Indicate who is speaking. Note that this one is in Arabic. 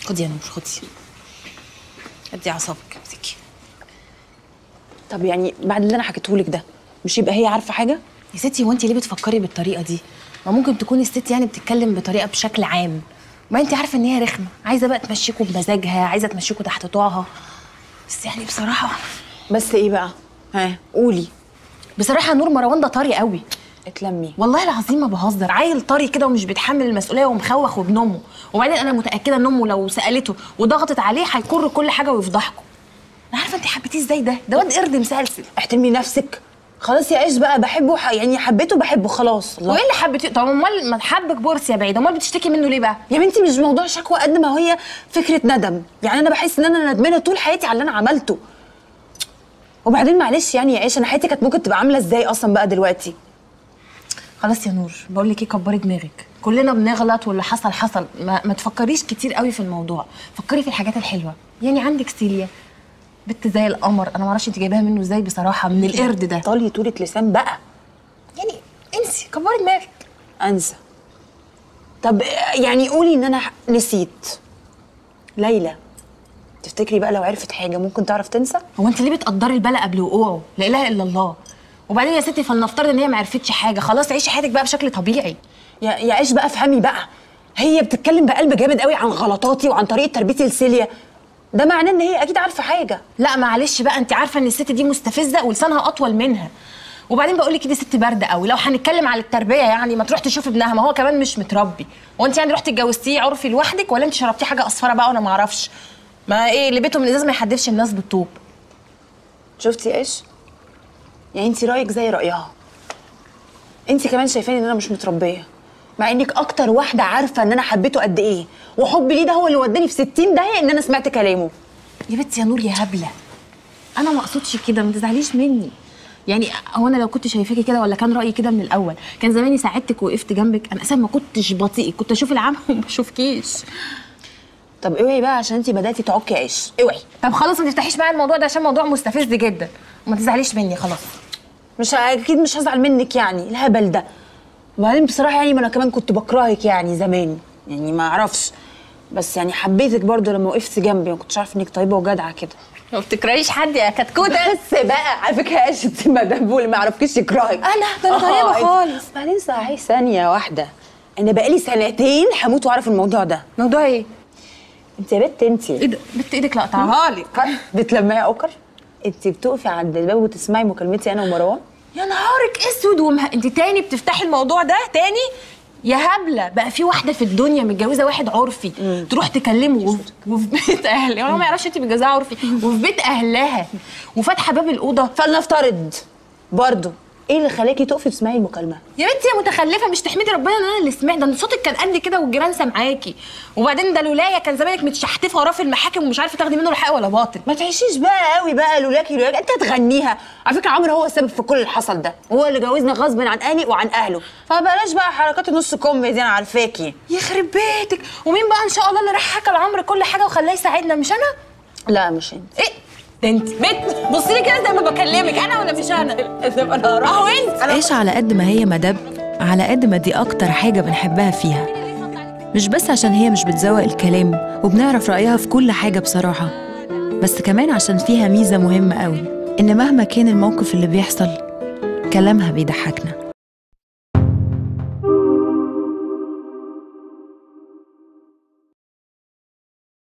Speaker 1: خدي يا نور خدي. ادي اعصابك امسكي.
Speaker 2: طب يعني بعد اللي انا حكيتهولك ده مش يبقى هي عارفه حاجه؟
Speaker 1: يا ستي هو انت ليه بتفكري بالطريقه دي؟ ما ممكن تكون الست يعني بتتكلم بطريقه بشكل عام، ما انت عارفه ان هي رخمه، عايزه بقى تمشيكوا بمزاجها، عايزه تمشيكوا تحت طوعها. بس يعني بصراحه.
Speaker 2: بس ايه بقى؟ ها قولي.
Speaker 1: بصراحه نور مروان ده طري قوي.
Speaker 2: اتلمي.
Speaker 1: والله العظيم ما بهزر، عيل طري كده ومش بيتحمل المسؤوليه ومخوخ وابن امه، وبعدين انا متاكده ان امه لو سالته وضغطت عليه هيكر كل حاجه ويفضحكم. انا عارفه انت حبيتيه ازاي، ده واد قرد مسلسل.
Speaker 2: احترمي نفسك. خلاص يا عيش بقى، بحبه يعني حبيته بحبه خلاص.
Speaker 1: وايه اللي حبيتيه؟ طب امال ما حبك بورس يا بعيد، امال بتشتكي منه ليه بقى؟
Speaker 2: يا بنتي مش موضوع شكوى قد ما هي فكره ندم، يعني انا بحس ان انا ندمانه طول حياتي على اللي انا عملته. وبعدين معلش يعني يا عيش، انا حياتي كانت ممكن تبقى عامله ازاي اصلا بقى دلوقتي؟
Speaker 1: خلاص يا نور بقول لك ايه، كبري دماغك، كلنا بنغلط واللي حصل حصل، ما تفكريش كتير قوي في الموضوع، فكري في الحاجات الحلوه. يعني عندك سيليا بنت زي القمر، انا ما اعرفش انت جايباها منه ازاي بصراحه، من القرد ده.
Speaker 2: طالي طولة لسان بقى.
Speaker 1: يعني انسي، كبري دماغك.
Speaker 2: انسى؟ طب يعني قولي ان انا نسيت ليلى. تفتكري بقى لو عرفت حاجه ممكن تعرف تنسى؟
Speaker 1: هو انت ليه بتقدري البلا قبل وقوعه؟ لا اله الا الله. وبعدين يا ستي فلنفترض ان هي ما عرفتش حاجه، خلاص عيشي حياتك بقى بشكل طبيعي.
Speaker 2: يا عيش بقى افهمي بقى، هي بتتكلم بقلب جامد قوي عن غلطاتي وعن طريقه تربيتي لسيليا، ده معناه ان هي اكيد عارفه حاجه.
Speaker 1: لا معلش بقى، انت عارفه ان الست دي مستفزه ولسانها اطول منها. وبعدين بقول لك دي ست بارده قوي، لو هنتكلم على التربيه يعني ما تروح تشوف ابنها، ما هو كمان مش متربي. وانت يعني رحتي اتجوزتيه عرفي لوحدك ولا انت شربتيه حاجه اصفره بقى وانا ما اعرفش؟ ما ايه اللي بيته من ازاز ما يحدفش الناس بالطوب.
Speaker 2: شفتي ايش؟ يعني انت رايك زي رايها، انت كمان شايفاني ان انا مش متربيه، مع انك اكتر واحده عارفه ان انا حبيته قد ايه، وحبي ليه ده هو اللي وداني في 60 داهيه ان انا سمعت كلامه.
Speaker 1: يا بنتي يا نور يا هبله، انا ما اقصدش كده، ما تزعليش مني. يعني هو انا لو كنت شايفاكي كده ولا كان رايي كده من الاول كان زماني ساعدتك ووقفت جنبك، انا اساسا ما كنتش بطيئك، كنت اشوف العمى وما بشوفكيش.
Speaker 2: طب اوعي بقى عشان انت بداتي تعكي عيش، اوعي.
Speaker 1: طب خلاص ما تفتحيش معايا الموضوع ده عشان موضوع مستفز جدا، وما تزعليش مني خلاص.
Speaker 2: مش اكيد مش هزعل منك يعني، الهبل ده. وبعدين بصراحه يعني ما انا كمان كنت بكرهك يعني زمان، يعني ما اعرفش، بس يعني حبيتك برضو لما وقفتي جنبي، ما كنتش عارفه انك طيبه وجدعه كده.
Speaker 1: ما بتكرهيش حد يا كتكوته.
Speaker 2: بس بقى على فكره ايش انت مدام اللي ما يعرفش يكرهك.
Speaker 1: ده انا طيبه خالص.
Speaker 2: بعدين صحيح ثانيه واحده، انا بقالي سنتين هموت واعرف الموضوع ده.
Speaker 1: موضوع ايه؟
Speaker 2: انت يا بت انت
Speaker 1: ايه ده؟ بت ايدك لا اقطعها لك.
Speaker 2: بتلمعي اوكر؟ انت بتقفي عند الباب وتسمعي مكالمتي انا ومروان؟
Speaker 1: يا نهارك اسود انت تاني بتفتحي الموضوع ده تاني؟ يا هبله بقى في واحده في الدنيا متجوزه واحد عرفي تروح تكلمه وفي بيت اهلها، هو ما يعرفش انت متجوزاها عرفي وفي بيت اهلها وفاتحه باب الاوضه.
Speaker 2: فلنفترض برضه ايه اللي خلاكي تقفي تسمعي المكالمه؟
Speaker 1: يا بنتي يا متخلفه، مش تحمدي ربنا ان انا اللي سمعت، ده صوتك كان قد كده والجيران سامعاكي. وبعدين ده لولايا كان زمانك متشحتفه وراه في المحاكم ومش عارفه تاخدي منه لا حق ولا باطل.
Speaker 2: ما تعيشيش بقى قوي بقى لولاكي انت تغنيها. على فكره عمرو هو السبب في كل اللي حصل ده، هو اللي جوزنا غصب عن اهلي وعن اهله، فبلاش بقى حركات النص كم دي، انا عارفاكي.
Speaker 1: يخرب بيتك، ومين بقى ان شاء الله اللي راح حكى لعمرو كل حاجه وخلاه يساعدنا؟ مش انا؟
Speaker 2: لا مش انت.
Speaker 1: ايه ده انت بنت؟ بصي لي كده زي ما بكلمك، انا ولا مش انا؟
Speaker 2: انا هروح
Speaker 1: اهو انت.
Speaker 3: عيش على قد ما هي مدب، على قد ما دي اكتر حاجه بنحبها فيها، مش بس عشان هي مش بتزوق الكلام وبنعرف رايها في كل حاجه بصراحه، بس كمان عشان فيها ميزه مهمه قوي، ان مهما كان الموقف اللي بيحصل كلامها بيضحكنا.